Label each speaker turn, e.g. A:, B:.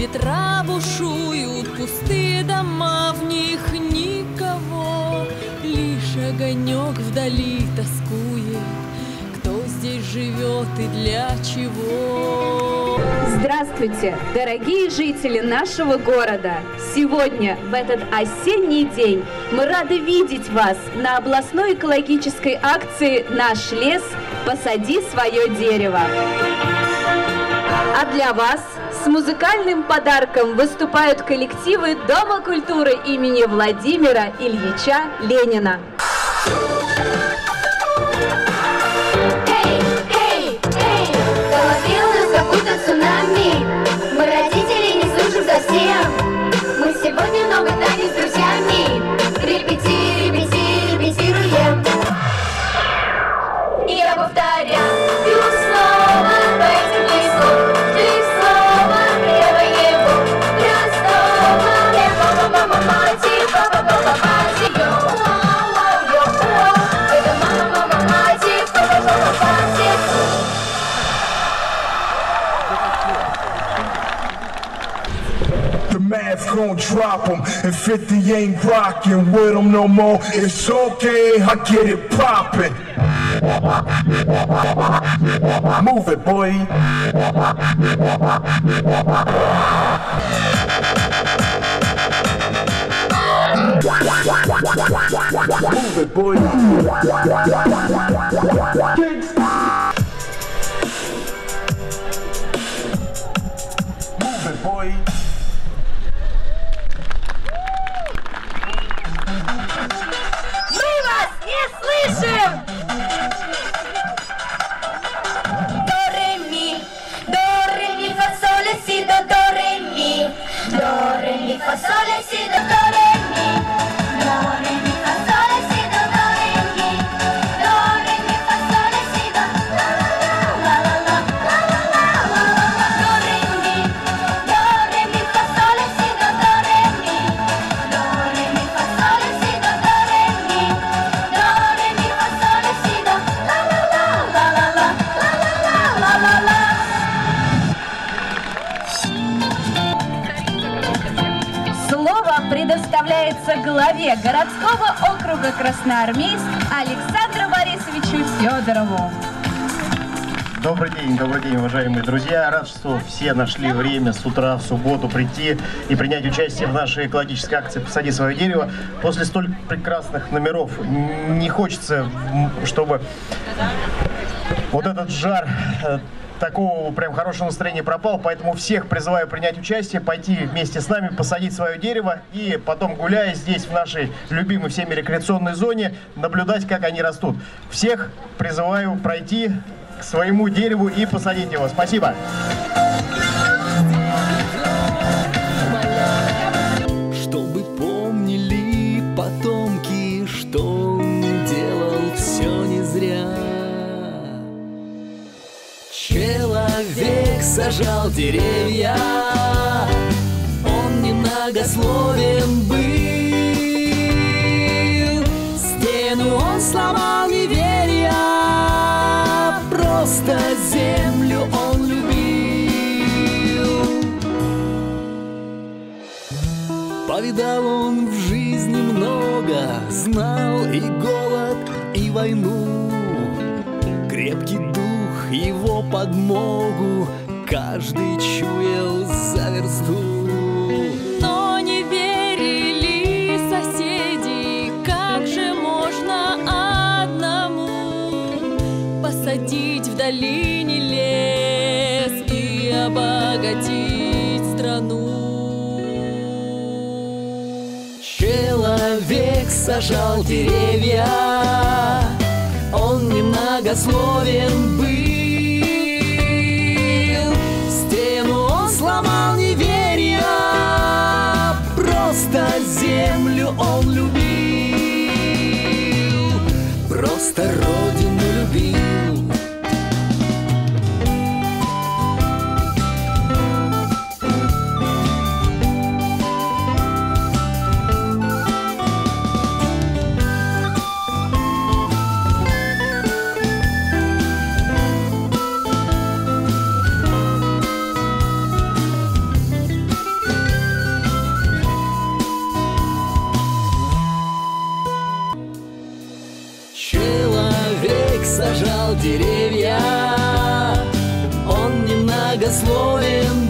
A: ветра бушуют, пустые дома, в них никого. Лишь огонек вдали тоскует, кто здесь живет и для чего.
B: Здравствуйте, дорогие жители нашего города! Сегодня, в этот осенний день, мы рады видеть вас на областной экологической акции «Наш лес. Посади свое дерево». А для вас с музыкальным подарком выступают коллективы Дома культуры имени Владимира Ильича Ленина.
C: Цунами. Мы родители не служим совсем. Мы сегодня много танец с друзьями. Репетируем. И я повторяю снова эти слов. Ты снова первое его. Ростова, мама-мама-мати, папа-папа-пати, йо-йо-йо. Это мама-мама-мати, папа-папа-пати.
D: The mask gon' drop 'em, and 50 ain't rockin' with 'em no more. It's okay, I get it poppin'. Move it, boy. Move it, boy. Move it, boy.
C: Слышим! До, ре, ми, фа, соль, си, до, ре, ми. До, ре, ми, фа, соль, си, до, ре, ми. До, ре, ми, фа, соль, си, до, ре, ми. До, ре, ми, фа, соль, си, до, ла, ла, ла, ла, ла, ла, ла, ла. До, ре, ми, фа, соль, си, до, ре, ми. До, ре, ми, фа, соль, си, до, ре, ми.
B: Слово предоставляется главе городского округа Красноармейск Александру Борисовичу Федорову.
E: Добрый день, уважаемые друзья. Рад, что все нашли время с утра в субботу прийти и принять участие в нашей экологической акции «Посади свое дерево». После столь прекрасных номеров не хочется, чтобы вот этот жар такого прям хорошего настроения пропал, поэтому всех призываю принять участие, пойти вместе с нами, посадить свое дерево и потом, гуляя здесь, в нашей любимой всеми рекреационной зоне, наблюдать, как они растут. Всех призываю пройти к своему дереву и посадить его. Спасибо!
F: Чтобы помнили потомки, что он делал все не зря. Человек сажал деревья, он немногословен был. Стену он сломал, не веря, просто землю он любил. Повидал он в жизни много, знал и голод, и войну. Крепкий дух его подмогу каждый чуял за версту.
A: Но не верили соседи, как же можно одному посадить в долине лес и обогатить страну.
F: Человек сажал деревья, он немногословен был. Стену он сломал, не веря, просто землю он любил. Просто родину любил. деревья. Он немногословен,